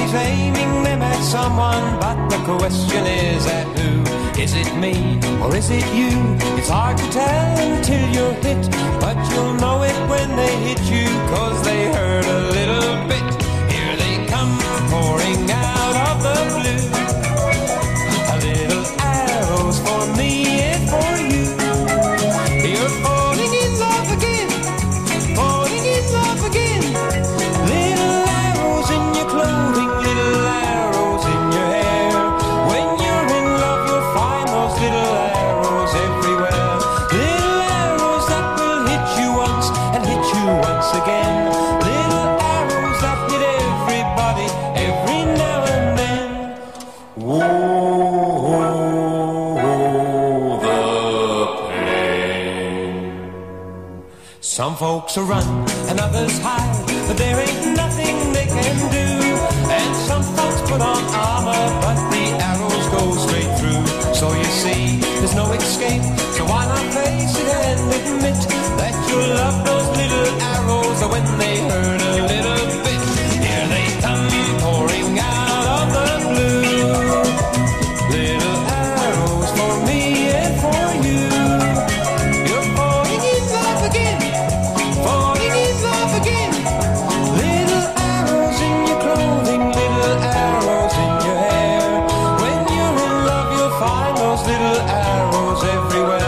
always aiming them at someone, but the question is at who? Is it me or is it you? It's hard to tell until you're hit, but you'll know it when they hit you, 'cause they hurt a little bit. Here they come pouring out of the blue, a little arrows for me and for you. You're falling in love again, falling in love again. Little arrows in your clothing, little arrows in your hair. When you're in love you'll find those little arrows everywhere. Little arrows that will hit you once and hit you once again. Little arrows that hit everybody every now and then. Whoa, the pain. Some folks will run and others hide, but there ain't nothing they can do. And some folks put on armor, but the arrows go straight through. So you see, there's no escape, so why not face it and admit that you love those little arrows when they hurt a little bit. Here they come pouring out of the blue, little arrows for me and for you. You're falling in love again, falling in love again. Little arrows in your clothing, little arrows in your hair. When you're in love you'll find those little arrows everywhere.